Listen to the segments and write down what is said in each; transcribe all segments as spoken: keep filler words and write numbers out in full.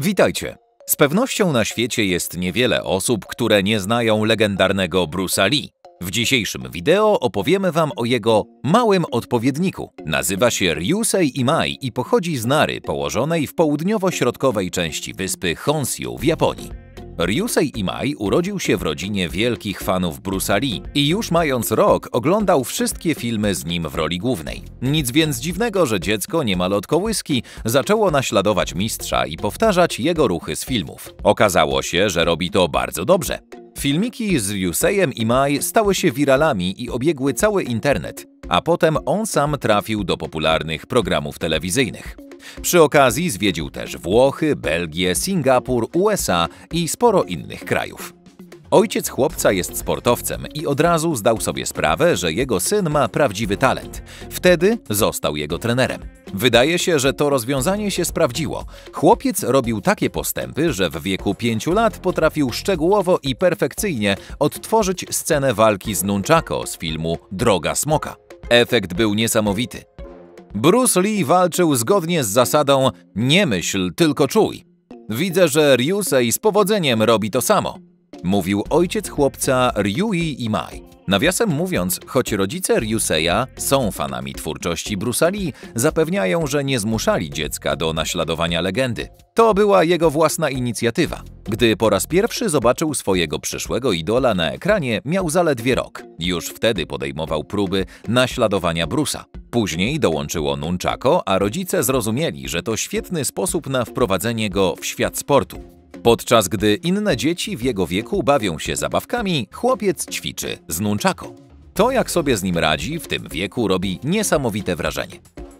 Witajcie! Z pewnością na świecie jest niewiele osób, które nie znają legendarnego Bruce'a Lee. W dzisiejszym wideo opowiemy Wam o jego małym odpowiedniku. Nazywa się Ryusei Imai i pochodzi z Nary, położonej w południowo-środkowej części wyspy Honshu w Japonii. Ryusei Imai urodził się w rodzinie wielkich fanów Bruce'a Lee i już mając rok oglądał wszystkie filmy z nim w roli głównej. Nic więc dziwnego, że dziecko niemal od kołyski zaczęło naśladować mistrza i powtarzać jego ruchy z filmów. Okazało się, że robi to bardzo dobrze. Filmiki z Ryuseiem Imai stały się wiralami i obiegły cały internet, a potem on sam trafił do popularnych programów telewizyjnych. Przy okazji zwiedził też Włochy, Belgię, Singapur, U S A i sporo innych krajów. Ojciec chłopca jest sportowcem i od razu zdał sobie sprawę, że jego syn ma prawdziwy talent. Wtedy został jego trenerem. Wydaje się, że to rozwiązanie się sprawdziło. Chłopiec robił takie postępy, że w wieku pięciu lat potrafił szczegółowo i perfekcyjnie odtworzyć scenę walki z nunchako z filmu Droga Smoka. Efekt był niesamowity. Bruce Lee walczył zgodnie z zasadą „nie myśl, tylko czuj”. Widzę, że Ryusei z powodzeniem robi to samo, mówił ojciec chłopca Ryui Imai. Nawiasem mówiąc, choć rodzice Ryuseia są fanami twórczości Bruce'a Lee, zapewniają, że nie zmuszali dziecka do naśladowania legendy. To była jego własna inicjatywa. Gdy po raz pierwszy zobaczył swojego przyszłego idola na ekranie, miał zaledwie rok. Już wtedy podejmował próby naśladowania Bruce'a. Później dołączyło nunchako, a rodzice zrozumieli, że to świetny sposób na wprowadzenie go w świat sportu. Podczas gdy inne dzieci w jego wieku bawią się zabawkami, chłopiec ćwiczy z nunchako. To, jak sobie z nim radzi w tym wieku, robi niesamowite wrażenie.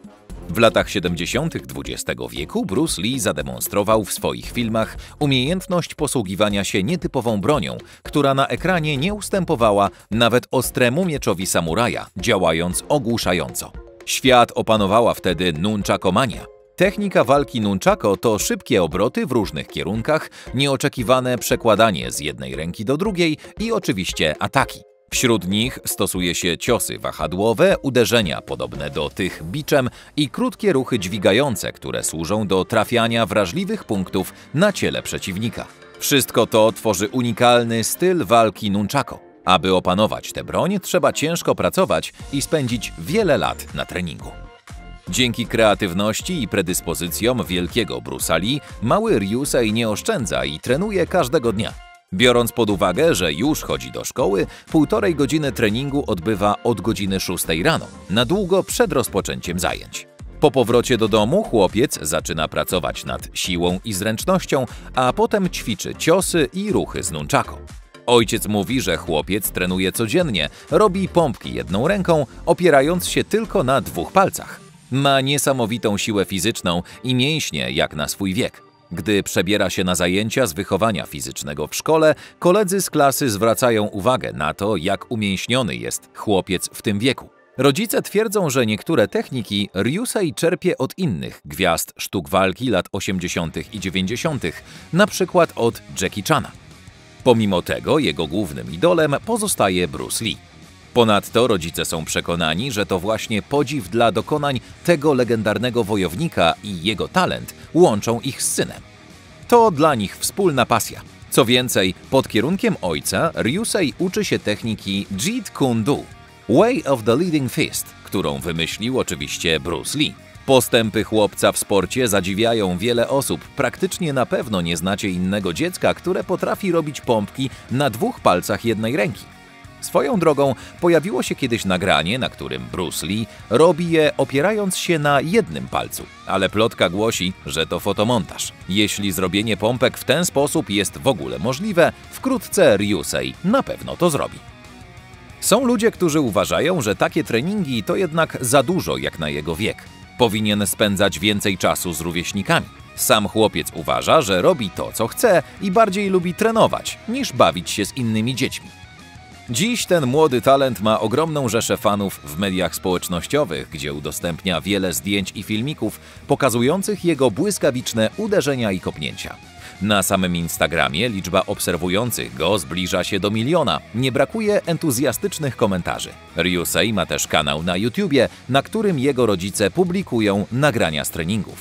W latach siedemdziesiątych dwudziestego wieku Bruce Lee zademonstrował w swoich filmach umiejętność posługiwania się nietypową bronią, która na ekranie nie ustępowała nawet ostremu mieczowi samuraja, działając ogłuszająco. Świat opanowała wtedy nunchakomania. Technika walki nunchako to szybkie obroty w różnych kierunkach, nieoczekiwane przekładanie z jednej ręki do drugiej i oczywiście ataki. Wśród nich stosuje się ciosy wahadłowe, uderzenia podobne do tych biczem i krótkie ruchy dźwigające, które służą do trafiania wrażliwych punktów na ciele przeciwnika. Wszystko to tworzy unikalny styl walki nunchako. Aby opanować tę broń, trzeba ciężko pracować i spędzić wiele lat na treningu. Dzięki kreatywności i predyspozycjom wielkiego Bruce'a Lee, mały Ryusei nie oszczędza i trenuje każdego dnia. Biorąc pod uwagę, że już chodzi do szkoły, półtorej godziny treningu odbywa od godziny szóstej rano, na długo przed rozpoczęciem zajęć. Po powrocie do domu chłopiec zaczyna pracować nad siłą i zręcznością, a potem ćwiczy ciosy i ruchy z nunchako. Ojciec mówi, że chłopiec trenuje codziennie, robi pompki jedną ręką, opierając się tylko na dwóch palcach. Ma niesamowitą siłę fizyczną i mięśnie jak na swój wiek. Gdy przebiera się na zajęcia z wychowania fizycznego w szkole, koledzy z klasy zwracają uwagę na to, jak umięśniony jest chłopiec w tym wieku. Rodzice twierdzą, że niektóre techniki Ryusei czerpie od innych gwiazd sztuk walki lat osiemdziesiątych i dziewięćdziesiątych, na przykład od Jackie Chana. Pomimo tego jego głównym idolem pozostaje Bruce Lee. Ponadto rodzice są przekonani, że to właśnie podziw dla dokonań tego legendarnego wojownika i jego talent łączą ich z synem. To dla nich wspólna pasja. Co więcej, pod kierunkiem ojca Ryusei uczy się techniki Jeet Kune Do, Way of the Leading Fist, którą wymyślił oczywiście Bruce Lee. Postępy chłopca w sporcie zadziwiają wiele osób. Praktycznie na pewno nie znacie innego dziecka, które potrafi robić pompki na dwóch palcach jednej ręki. Swoją drogą pojawiło się kiedyś nagranie, na którym Bruce Lee robi je opierając się na jednym palcu, ale plotka głosi, że to fotomontaż. Jeśli zrobienie pompek w ten sposób jest w ogóle możliwe, wkrótce Ryusei na pewno to zrobi. Są ludzie, którzy uważają, że takie treningi to jednak za dużo jak na jego wiek. Powinien spędzać więcej czasu z rówieśnikami. Sam chłopiec uważa, że robi to, co chce i bardziej lubi trenować, niż bawić się z innymi dziećmi. Dziś ten młody talent ma ogromną rzeszę fanów w mediach społecznościowych, gdzie udostępnia wiele zdjęć i filmików pokazujących jego błyskawiczne uderzenia i kopnięcia. Na samym Instagramie liczba obserwujących go zbliża się do miliona. Nie brakuje entuzjastycznych komentarzy. Ryusei ma też kanał na YouTubie, na którym jego rodzice publikują nagrania z treningów.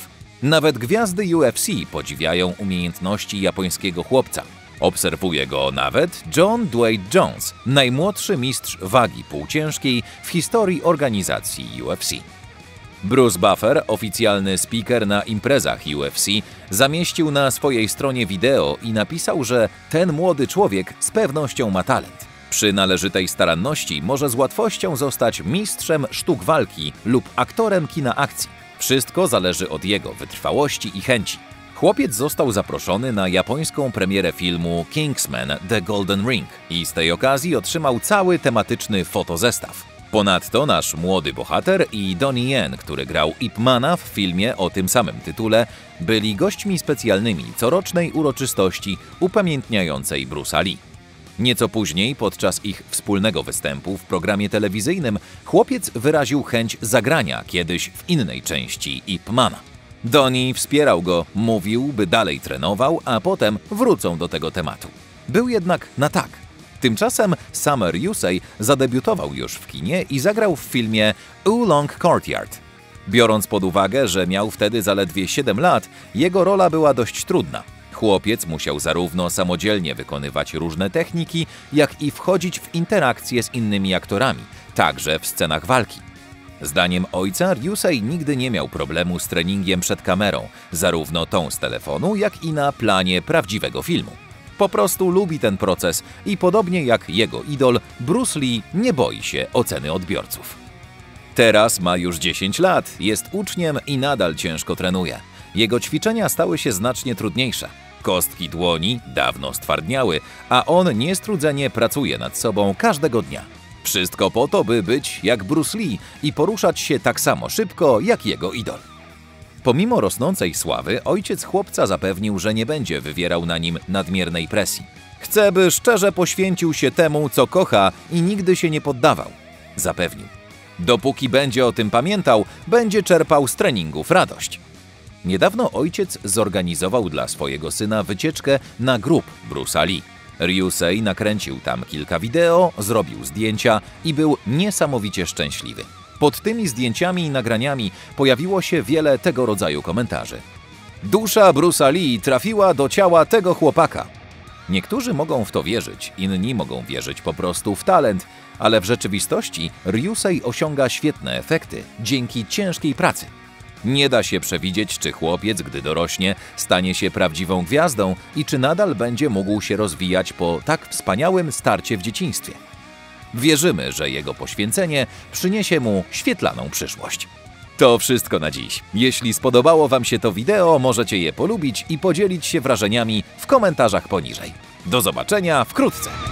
Nawet gwiazdy U F C podziwiają umiejętności japońskiego chłopca. Obserwuje go nawet John Dwight Jones, najmłodszy mistrz wagi półciężkiej w historii organizacji U F C. Bruce Buffer, oficjalny speaker na imprezach U F C, zamieścił na swojej stronie wideo i napisał, że ten młody człowiek z pewnością ma talent. Przy należytej staranności może z łatwością zostać mistrzem sztuk walki lub aktorem kina akcji. Wszystko zależy od jego wytrwałości i chęci. Chłopiec został zaproszony na japońską premierę filmu Kingsman – The Golden Ring i z tej okazji otrzymał cały tematyczny fotozestaw. Ponadto nasz młody bohater i Donnie Yen, który grał Ip Mana w filmie o tym samym tytule, byli gośćmi specjalnymi corocznej uroczystości upamiętniającej Bruce'a Lee. Nieco później, podczas ich wspólnego występu w programie telewizyjnym, chłopiec wyraził chęć zagrania kiedyś w innej części Ip Mana. Donnie wspierał go, mówił, by dalej trenował, a potem wrócą do tego tematu. Był jednak na tak. Tymczasem Summer Yusei zadebiutował już w kinie i zagrał w filmie Oolong Courtyard. Biorąc pod uwagę, że miał wtedy zaledwie siedem lat, jego rola była dość trudna. Chłopiec musiał zarówno samodzielnie wykonywać różne techniki, jak i wchodzić w interakcje z innymi aktorami, także w scenach walki. Zdaniem ojca, Yusei nigdy nie miał problemu z treningiem przed kamerą, zarówno tą z telefonu, jak i na planie prawdziwego filmu. Po prostu lubi ten proces i podobnie jak jego idol, Bruce Lee nie boi się oceny odbiorców. Teraz ma już dziesięć lat, jest uczniem i nadal ciężko trenuje. Jego ćwiczenia stały się znacznie trudniejsze. Kostki dłoni dawno stwardniały, a on niestrudzenie pracuje nad sobą każdego dnia. Wszystko po to, by być jak Bruce Lee i poruszać się tak samo szybko jak jego idol. Pomimo rosnącej sławy, ojciec chłopca zapewnił, że nie będzie wywierał na nim nadmiernej presji. Chce, by szczerze poświęcił się temu, co kocha i nigdy się nie poddawał, zapewnił. Dopóki będzie o tym pamiętał, będzie czerpał z treningów radość. Niedawno ojciec zorganizował dla swojego syna wycieczkę na grób Bruce'a Lee. Ryusei nakręcił tam kilka wideo, zrobił zdjęcia i był niesamowicie szczęśliwy. Pod tymi zdjęciami i nagraniami pojawiło się wiele tego rodzaju komentarzy. Dusza Bruce'a Lee trafiła do ciała tego chłopaka. Niektórzy mogą w to wierzyć, inni mogą wierzyć po prostu w talent, ale w rzeczywistości Ryusei osiąga świetne efekty dzięki ciężkiej pracy. Nie da się przewidzieć, czy chłopiec, gdy dorośnie, stanie się prawdziwą gwiazdą i czy nadal będzie mógł się rozwijać po tak wspaniałym starcie w dzieciństwie. Wierzymy, że jego poświęcenie przyniesie mu świetlaną przyszłość. To wszystko na dziś. Jeśli spodobało Wam się to wideo, możecie je polubić i podzielić się wrażeniami w komentarzach poniżej. Do zobaczenia wkrótce!